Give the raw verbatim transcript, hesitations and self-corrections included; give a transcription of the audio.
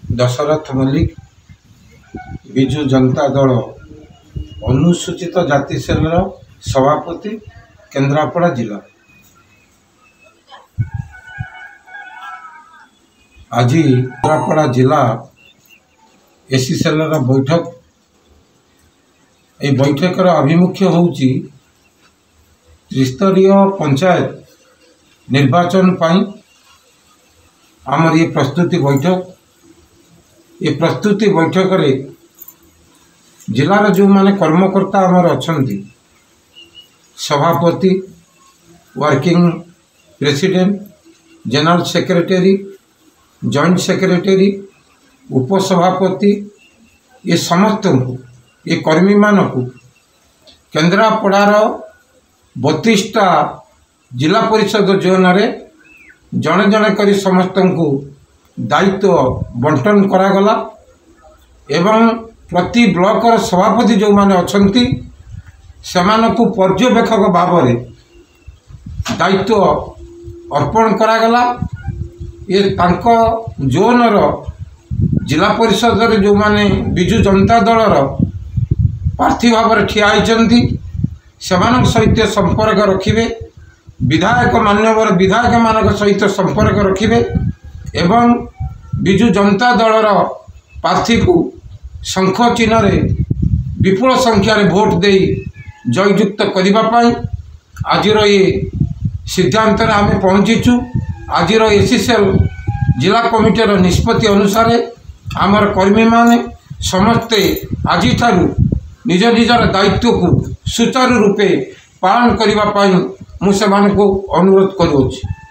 दशरथ मल्लिक विजु जनता दल अनुसूचित जाति सेल सभापति केन्द्रापड़ा जिला। आज केन्द्रापड़ा जिला एसी सेल बैठक ये बैठकर आभिमुख्य होउची त्रिस्तरीय पंचायत निर्वाचन पाई आमर ये प्रस्तुति बैठक ये प्रस्तुति बैठक रे जिलार जो माने कर्मकर्ता आमर अछंती सभापति working president general secretary joint secretary उपसभापति ये समस्त को ये कर्मी मान को केन्द्रापड़ार बत्तीसटा जिला परिषद जोन रे जड़े जड़े कर समस्त को दायित्व बंटन करागला एवं प्रति ब्लॉकर सभापति जो माने अछंती सेमानकु पर्यवेक्षक भाव में दायित्व अर्पण करागला। ये तांको जोनर जिला परिषद रे जो माने विजु जनता दलर प्रार्थी भाव में ठिया होइचंती सेमानक सहित संपर्क रखिबे, विधायक मान्यवर विधायक मानक सहित संपर्क रखिबे एवं विजु जनता दलर प्रार्थी को शंख चिन्ह रे विपुल संख्यार भोट दे जययुक्त करने आज ये सिद्धांत आम पहुँचीचु। आज एसीसेल जिला कमिटर निष्पत्ति अनुसार आमर कर्मी माने समस्ते आज निज निजर दायित्व को सुचारू रूपे पालन करने मुझे अनुरोध करुँच।